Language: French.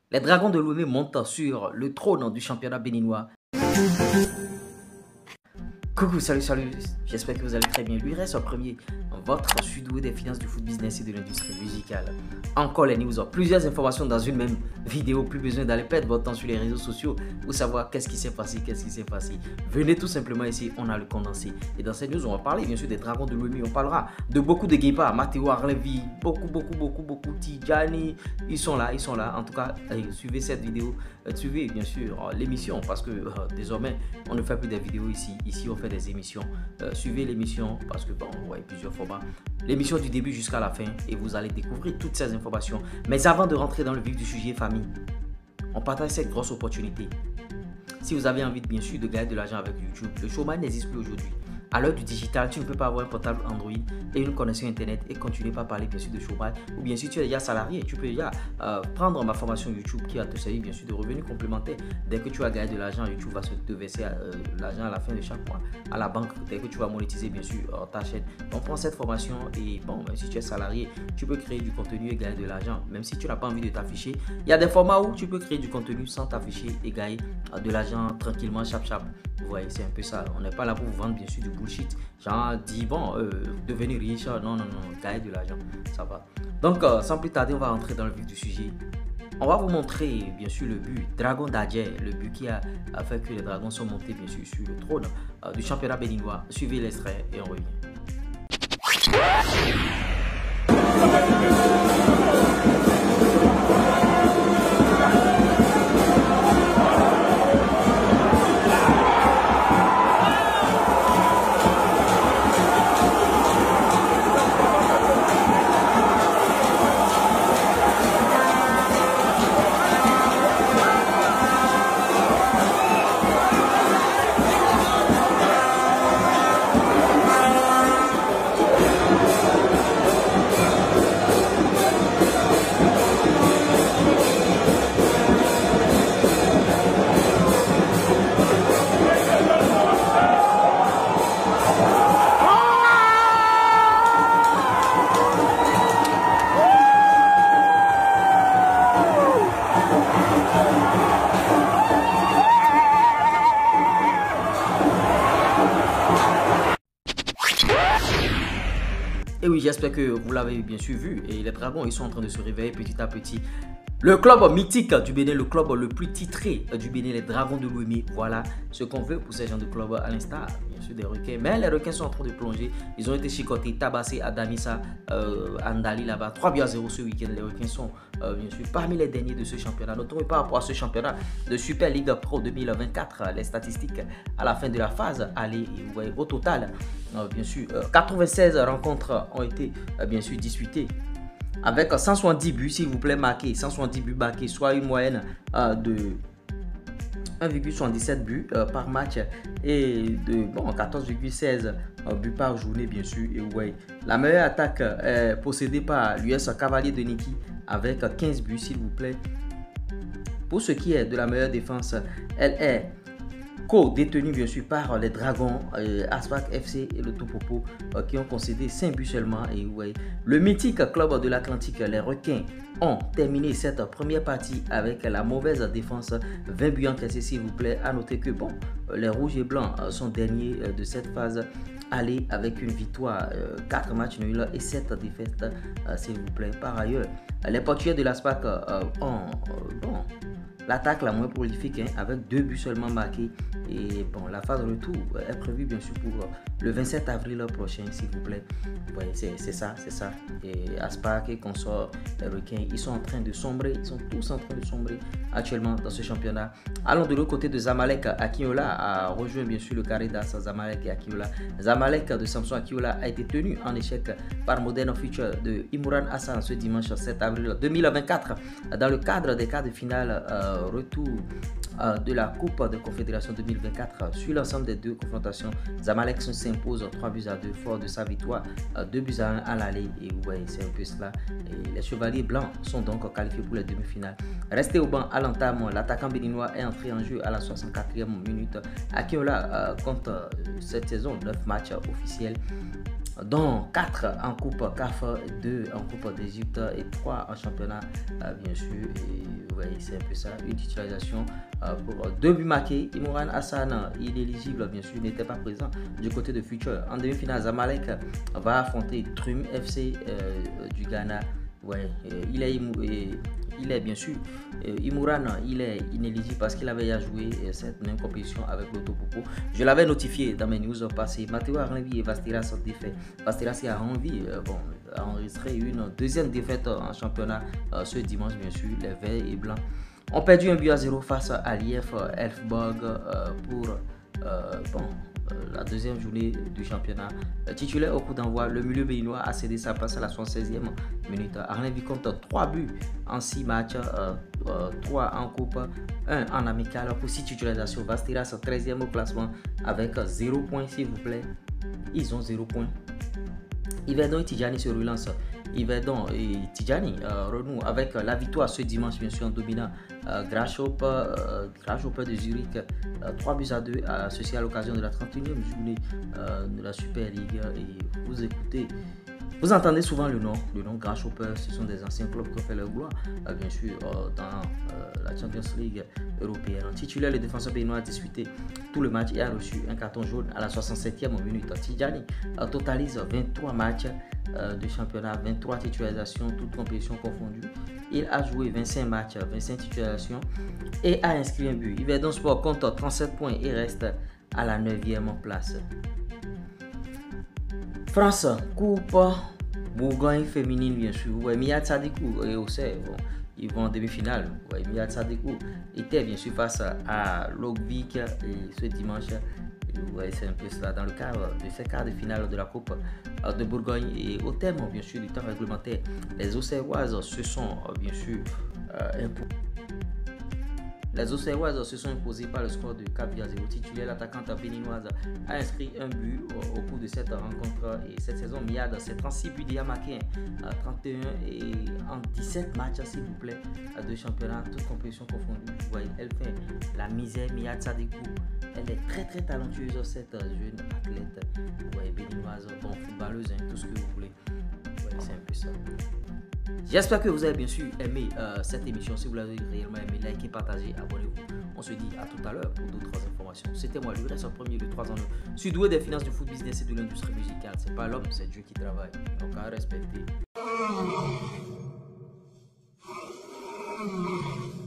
Les Dragons de Lomé montent sur le trône du championnat béninois. Coucou, salut, j'espère que vous allez très bien. Lui reste en premier, votre sudoué des finances, du foot business et de l'industrie musicale. Encore les news, plusieurs informations dans une même vidéo, plus besoin d'aller perdre votre temps sur les réseaux sociaux pour savoir qu'est-ce qui s'est passé, Venez tout simplement ici, on a le condensé. Et dans cette news, on va parler bien sûr des Dragons de Lomé, on parlera de beaucoup de guépards, Matteo Arlevi, beaucoup, Tidjani, ils sont là. En tout cas, suivez cette vidéo, suivez bien sûr l'émission parce que désormais, on ne fait plus des vidéos ici. Ici, on fait des émissions. Suivez l'émission parce que bon, on voit plusieurs formats. L'émission du début jusqu'à la fin et vous allez découvrir toutes ces informations. Mais avant de rentrer dans le vif du sujet, famille, on partage cette grosse opportunité. Si vous avez envie bien sûr de gagner de l'argent avec YouTube, le chômage n'existe plus aujourd'hui. À l'heure du digital, tu ne peux pas avoir un portable Android et une connexion Internet et continuer par parler bien sûr de chômage. Ou bien si tu es déjà salarié, tu peux déjà prendre ma formation YouTube qui va te servir bien sûr de revenus complémentaires. Dès que tu vas gagner de l'argent, YouTube va te verser l'argent à la fin de chaque mois à la banque. Dès que tu vas monétiser bien sûr ta chaîne. Donc prends cette formation et bon, si tu es salarié, tu peux créer du contenu et gagner de l'argent. Même si tu n'as pas envie de t'afficher, il y a des formats où tu peux créer du contenu sans t'afficher et gagner de l'argent tranquillement, chap. Vous voyez, c'est un peu ça. On n'est pas là pour vous vendre bien sûr du bullshit. Genre, dit bon, devenir riche, non, gagner de l'argent, ça va. Donc, sans plus tarder, on va rentrer dans le vif du sujet. On va vous montrer bien sûr le but Dragon d'Adjé, le but qui a fait que les dragons sont montés bien sûr sur le trône du championnat béninois. Suivez l'extrait et on revient. Et oui, j'espère que vous l'avez bien sûr vu. Et les dragons, ils sont en train de se réveiller petit à petit. Le club mythique du Bénin, le club le plus titré du Bénin, les Dragons de Lomé. Voilà ce qu'on veut pour ces gens de club, à l'instar bien sûr des requins. Mais les requins sont en train de plonger. Ils ont été chicotés, tabassés à Damissa, Andali là-bas. 3-0 ce week-end. Les requins sont bien sûr parmi les derniers de ce championnat. Notons par rapport à ce championnat de Super League Pro 2024, les statistiques à la fin de la phase. Allez, vous voyez, au total, bien sûr, 96 rencontres ont été bien sûr disputées. Avec 170 buts, s'il vous plaît, marqués. 170 buts marqués, soit une moyenne de 1,77 buts par match et de 14,16 buts par journée, bien sûr. Et ouais, la meilleure attaque est possédée par l'US Cavalier de Niki avec 15 buts, s'il vous plaît. Pour ce qui est de la meilleure défense, elle est co-détenu bien sûr par les Dragons, Aspac FC et le Topopo qui ont concédé 5 buts seulement. Et ouais, le mythique club de l'Atlantique, les requins, ont terminé cette première partie avec la mauvaise défense, 20 buts encaissés, s'il vous plaît. À noter que bon, les rouges et blancs sont derniers de cette phase aller avec une victoire, 4 matchs nuls et 7 défaites, s'il vous plaît. Par ailleurs, les portugais de l'Aspac ont l'attaque la moins prolifique, avec 2 buts seulement marqués. Et bon, la phase retour est prévue bien sûr pour le 27 avril prochain, s'il vous plaît. Vous voyez, c'est ça. Et Aspac et consorts, les requins, ils sont en train de sombrer. Ils sont tous en train de sombrer actuellement dans ce championnat. Allons de l'autre côté de Zamalek. Akinola a rejoint bien sûr le carré d'As. Zamalek et Akinola. Zamalek de Samson Akinola a été tenu en échec par Modern Future de Imran Hassan ce dimanche 7 avril 2024 dans le cadre des quarts de finale retour de la Coupe de Confédération 2024. Sur l'ensemble des deux confrontations, Zamalek s'impose 3-2 fort de sa victoire, 2-1 à l'aller. Et vous voyez, c'est un peu cela. Et les Chevaliers Blancs sont donc qualifiés pour les demi-finales. Resté au banc à l'entame, l'attaquant béninois est entré en jeu à la 64e minute. Akinola compte cette saison 9 matchs officiels. dont 4 en Coupe CAF, 2 en Coupe d'Égypte et 3 en championnat, bien sûr. Et vous voyez, c'est un peu ça, une titularisation pour 2 buts marqués. Imran Hassan, inéligible, bien sûr, n'était pas présent du côté de Future. En demi-finale, Zamalek va affronter Trum FC du Ghana. Ouais, il est bien sûr, Imran, il est inéligible parce qu'il avait déjà joué cette même compétition avec l'Autopopo. Je l'avais notifié dans mes news passées. Matteo Arnevi et Vasteras sont défaits. Vasteras a enregistré une deuxième défaite en championnat ce dimanche, bien sûr. Les verts et blancs ont perdu 1-0 face à l'IF Elfsborg pour la deuxième journée du championnat. Titulaire au coup d'envoi, le milieu béninois a cédé sa place à la 76e minute. Arnevi compte 3 buts en 6 matchs, 3 en coupe, 1 en amical pour 6 titularisations. Vasteras 13e au classement avec 0 points, s'il vous plaît. Ils ont 0 points. Yverdon et Tidjani se relancent. Yverdon et Tidjani renouent avec la victoire ce dimanche, bien sûr, en dominant Grasshopper de Zurich 3-2, ceci à l'occasion de la 31e journée de la Super League. Et vous entendez souvent le nom Grasshopper. Ce sont des anciens clubs qui ont fait leur gloire, bien sûr, dans la Champions League européenne. Titulaire, le défenseur béninois a disputé tout le match et a reçu un carton jaune à la 67e minute. Tidjani totalise 23 matchs de championnat, 23 titularisations, toutes compétitions confondues. Il a joué 25 matchs, 25 titularisations et a inscrit un but. Yverdon Sport compte 37 points et reste à la 9e place. France, Coupe Bourgogne féminine, bien sûr. Ouais, Mia Sadikou et Ossé, ils vont en demi-finale. Ouais, Mia Sadikou était bien sûr face à Logbik ce dimanche. Ouais, c'est un peu cela dans le cadre de ces quarts de finale de la Coupe de Bourgogne. Et au terme, bien sûr, du temps réglementaire, les Auxerroises se sont bien sûr imposées. Les Auxerroises se sont imposées par le score de 4-0. Titulaire, l'attaquante béninoise a inscrit un but au cours de cette rencontre. Et cette saison, Miad, c'est 36 buts déjà marqués, 31 et en 17 matchs, s'il vous plaît, de championnat, toutes compétitions confondues. Vous voyez, elle fait la misère. Miad Sadikou, elle est très très talentueuse, cette jeune athlète. Vous voyez, béninoise, bon, footballeuse, tout ce que vous voulez. Vous voyez, c'est un peu ça. J'espère que vous avez bien sûr aimé cette émission. Si vous l'avez réellement aimé, likez, partagez, abonnez-vous. On se dit à tout à l'heure pour d'autres informations. C'était moi, Louis, son premier de 3 ans. Je suis doué des finances, du foot business et de l'industrie musicale. C'est pas l'homme, c'est Dieu qui travaille. Donc à respecter.